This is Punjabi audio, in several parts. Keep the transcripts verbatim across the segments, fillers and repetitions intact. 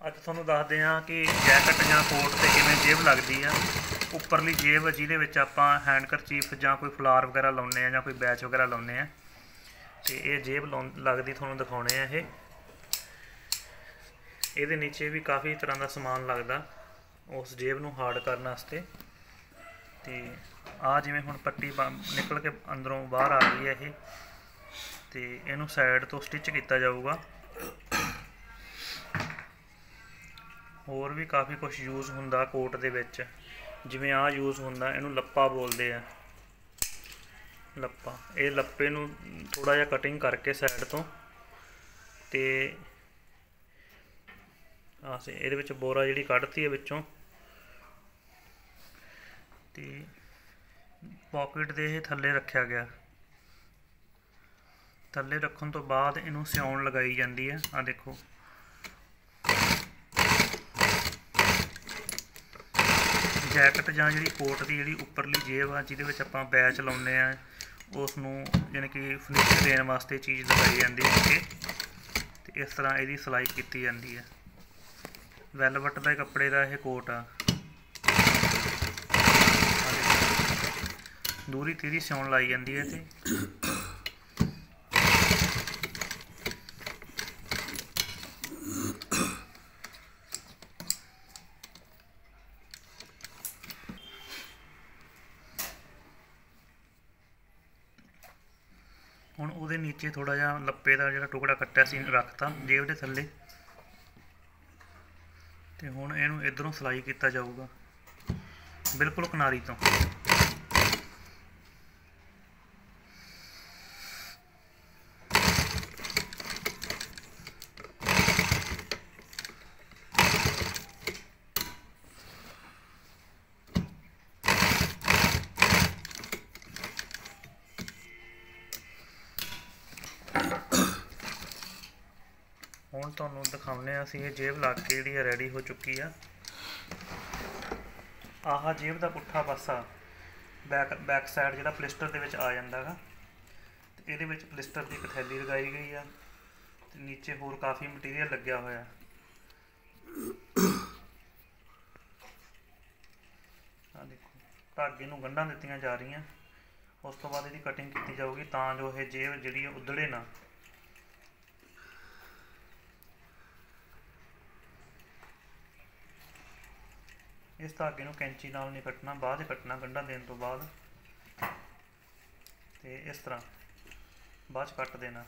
ਅੱਜ ਤੁਹਾਨੂੰ ਦੱਸਦੇ ਹਾਂ ਕਿ ਜੈਕਟ ਜਾਂ ਕੋਟ ਤੇ ਕਿਵੇਂ ਜੇਬ ਲੱਗਦੀ ਆ। ਉੱਪਰਲੀ ਜੇਬ ਜਿਹਦੇ ਵਿੱਚ ਆਪਾਂ ਹੈਂਡ ਕਰਚੀਫ ਜਾਂ ਕੋਈ ਫਲਾਰ ਵਗੈਰਾ ਲਾਉਂਦੇ ਆ ਜਾਂ ਕੋਈ ਬੈਚ ਵਗੈਰਾ ਲਾਉਂਦੇ ਆ, ਤੇ ਇਹ ਜੇਬ ਲਾਉ ਲੱਗਦੀ ਤੁਹਾਨੂੰ ਦਿਖਾਉਣੇ ਆ। ਇਹ ਇਹਦੇ ਨੀਚੇ ਵੀ ਕਾफ़ी ਤਰ੍ਹਾਂ ਦਾ ਸਮਾਨ ਲੱਗਦਾ ਉਸ ਜੇਬ ਨੂੰ ਹਾਰਡ ਕਰਨ ਵਾਸਤੇ। ਤੇ ਆ ਜਿਵੇਂ ਹੁਣ ਪੱਟੀ ਨਿਕਲ ਕੇ ਅੰਦਰੋਂ ਬਾਹਰ ਆ ਗਈ ਹੈ ਇਹ, ਤੇ ਇਹਨੂੰ ਸਾਈਡ ਤੋਂ ਸਟਿਚ ਕੀਤਾ ਜਾਊਗਾ। ਹੋਰ ਵੀ ਕਾफ़ी कुछ यूज़ ਹੁੰਦਾ कोट ਦੇ ਵਿੱਚ, ਜਿਵੇਂ ਆ यूज़ ਹੁੰਦਾ, ਇਹਨੂੰ ਲੱਪਾ ਬੋਲਦੇ ਆ। ਲੱਪਾ, ਇਹ ਲੱਪੇ ਨੂੰ ਥੋੜਾ ਜਿਹਾ ਕਟਿੰਗ ਕਰਕੇ ਸਾਈਡ ਤੋਂ, ਤੇ ਆ ਸੇ ਇਹਦੇ ਵਿੱਚ ਬੋਰਾ ਜਿਹੜੀ ਕੱਢਤੀ ਹੈ ਵਿੱਚੋਂ, ਤੇ ਪॉकेट ਦੇ ਇਹ ਥੱਲੇ ਰੱਖਿਆ ਗਿਆ। ਥੱਲੇ ਰੱਖਣ ਤੋਂ ਬਾਅਦ ਇਹਨੂੰ ਸਿਉਣ ਲਗਾਈ ਜਾਂਦੀ ਹੈ। ਆ ਦੇਖੋ, ਜੈਕਟ ਜਾਂ ਜਿਹੜੀ ਕੋਟ ਦੀ ਜਿਹੜੀ ਉੱਪਰਲੀ ਜੇਬ ਆ ਜਿਹਦੇ ਵਿੱਚ ਆਪਾਂ ਬੈਚ ਲਾਉਂਦੇ ਆ, ਉਸ ਨੂੰ ਯਾਨੀ ਕਿ ਫਿਨਿਸ਼ ਦੇਣ ਵਾਸਤੇ ਚੀਜ਼ ਲਗਾਈ ਜਾਂਦੀ ਹੈ। ਤੇ ਇਸ ਤਰ੍ਹਾਂ ਇਹਦੀ ਸਿਲਾਈ ਕੀਤੀ ਜਾਂਦੀ ਹੈ। ਵੈਲਵਟ ਦੇ ਕੱਪੜੇ ਦਾ ਇਹ ਕੋਟ ਆ। ਦੂਰੀ ਤੀਰੀ ਸਿਉਣ ਲਾਈ ਜਾਂਦੀ ਹੈ। ਤੇ ਹੁਣ ਉਹਦੇ ਨੀਚੇ ਥੋੜਾ ਜਿਹਾ ਲੱਪੇ ਦਾ ਜਿਹੜਾ ਟੁਕੜਾ ਕੱਟਿਆ ਸੀ ਰੱਖਤਾ ਜੇਬ ਦੇ ਥੱਲੇ, ਤੇ ਹੁਣ ਇਹਨੂੰ ਇਧਰੋਂ ਸਿਲਾਈ ਕੀਤਾ ਜਾਊਗਾ ਬਿਲਕੁਲ ਕਿਨਾਰੀ ਤੋਂ। ਹੁਣ ਤੁਹਾਨੂੰ ਦਿਖਾਉਂਦੇ ਹਾਂ ਅਸੀਂ ਇਹ ਜੇਬ ਲੱਗ ਕੇ ਜਿਹੜੀ ਰੈਡੀ ਹੋ ਚੁੱਕੀ ਆ। ਆਹ ਜੇਬ ਦਾ ਪੁੱਠਾ ਪਾਸਾ ਬੈਕ ਬੈਕ ਸਾਈਡ ਜਿਹੜਾ ਪਲਿਸਟਰ ਦੇ ਵਿੱਚ ਆ ਜਾਂਦਾ ਗਾ, ਤੇ ਇਹਦੇ ਵਿੱਚ ਪਲਿਸਟਰ ਦੀ ਇੱਕ ਥੈਲੀ ਲਗਾਈ ਗਈ ਆ, ਤੇ ਨੀਚੇ ਹੋਰ ਕਾਫੀ ਮਟੀਰੀਅਲ ਲੱਗਿਆ ਹੋਇਆ। ਆ ਦੇਖੋ, ਧਾਗੇ ਨੂੰ ਗੰਢਾਂ ਦਿੱਤੀਆਂ ਜਾ ਰਹੀਆਂ। ਉਸ ਤੋਂ ਬਾਅਦ ਇਹਦੀ ਕਟਿੰਗ ਕੀਤੀ ਜਾਊਗੀ ਤਾਂ ਜੋ ਇਹ ਜੇਬ ਜਿਹੜੀ ਉਧੜੇ ਨਾ। इस धागे नूं कैंची नाल नहीं कटना, बाद कटना गंढा देने तो बाद, ते इस तरह बाद कट देना।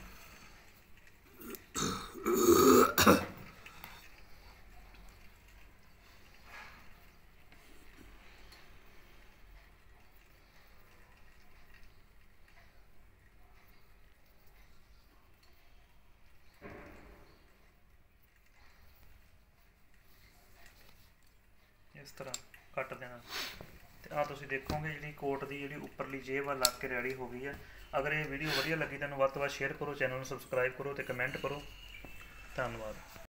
इस तरह कट देना। तो आ तुसीं देखोगे जी कोट की जी उपरली जेब आ लग के रेडी हो गई है। अगर ये वीडियो वधिया लगी तो वध तो वध शेयर करो, चैनल में सबसक्राइब करो, तो कमेंट करो। धन्यवाद।